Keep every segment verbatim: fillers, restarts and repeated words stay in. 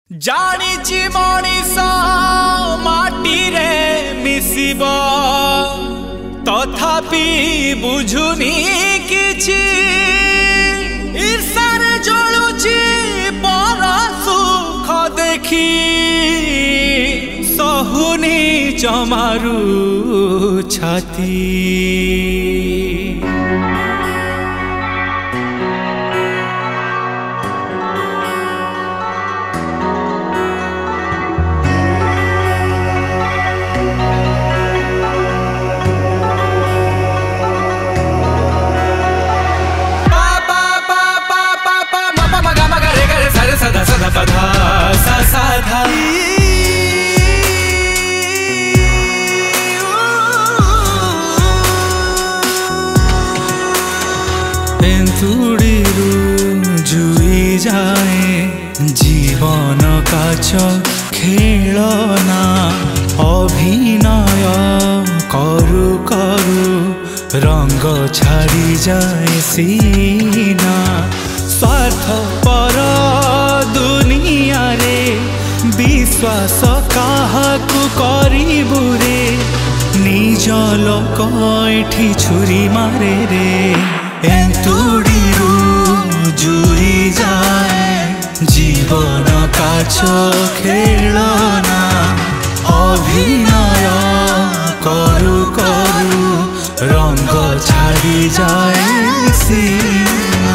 जानिछि मनीष माटी रे मिसिब तथापि बुझुनी किछि ईर्षार जलुछि पर सुख देखी सहुनी जमारू छाती जुई जाए जीवन काच खेलना अभिनय करु करु रंग छाड़ी जाए सीना स्वार्थ पर दुनिया रे विश्वास काहाकु करिबु रे निज लोक एठी छुरी मारे रे एंतुड़ीरू जुई जाए जीवन काच खेलना अभिनय करु करु रंग छाड़ी जाए सीना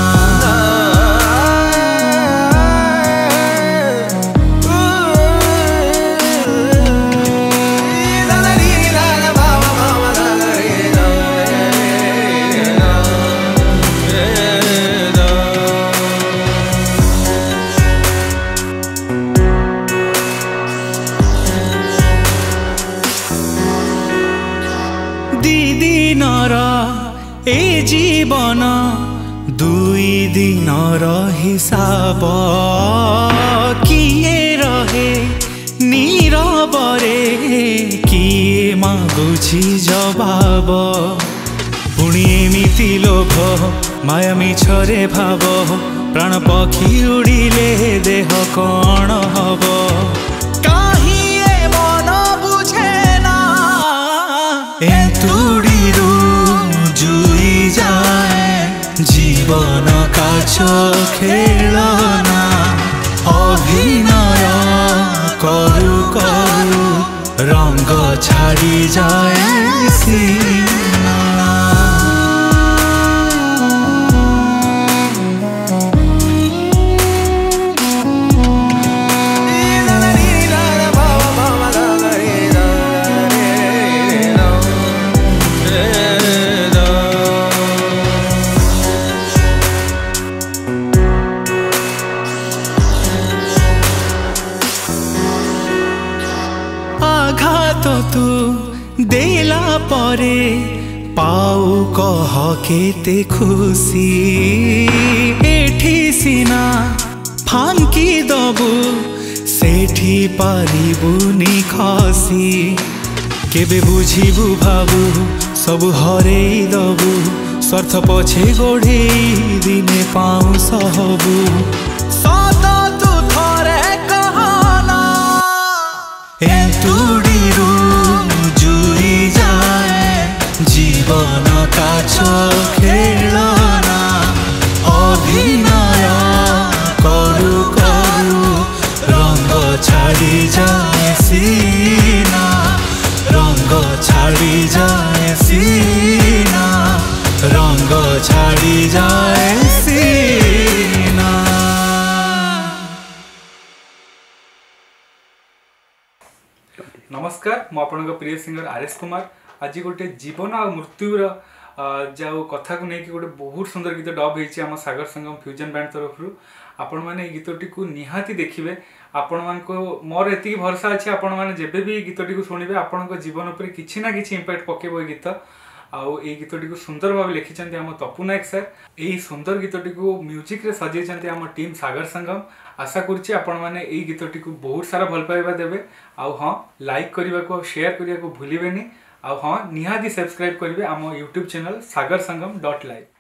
ए जीवन दुई दिन हिसाब किए रहे नीरबरे किए मागुछि जवाब पुणी एमिति लोभ माया मिछरे भाव प्राण पक्षी उड़िले देह कौन हब कहीं ए मन बुझेना एंतुड़ीरू जुई जाए जीवन काच खेलना अभिनय करु करु रंग छाड़ी जाए सीना तो तू देला परे पाऊ कह केते खुशी एठी सिना फांकी दबु सेठी पारिबुनी खसी केबे बुझिबु भाबु सब हरे दबु स्वार्थ पछे गोढ़े दिने पाऊ सहबु सदा तू थरे कहना एंतुड़ीरू जुई जाए जीवन काच खेलना अभिनय करु करु रंग छाड़ी जाए सीना रंग छाड़ी जाए सीना रंग छाड़ी जाए सीना। नमस्कार मु आपन प्रिय सिंगर आर एस कुमार आज गोटे जीवन आ मृत्युर जो कथा को लेकिन गोटे बहुत सुंदर गीत डब हो सागर संगम फ्यूजन बैंड तरफ आपण मैंने गीतटी को निहाती देखिए आपण मान मोर एति भरोसा अच्छे आपण मैंने जब भी गीतटी को शुणे आपण जीवन उपर किसी ना कि इंपैक्ट पकेब ये गीत आउ ये गीतटी को सुंदर भाव लिखिं आम तपु नायक सर यही सुंदर गीतटी को म्यूजिक रे सजेइछन्ते आम टीम सागर संगम आशा करुच्ची आपण मैंने यही गीतटी को बहुत सारा भल पाइबा देबे आउ हाँ लाइक करने को शेयर करने को भूलिबेनी आउ हाँ निहाती सब्सक्राइब करेंगे आम YouTube channel Sagar Sangam dot live.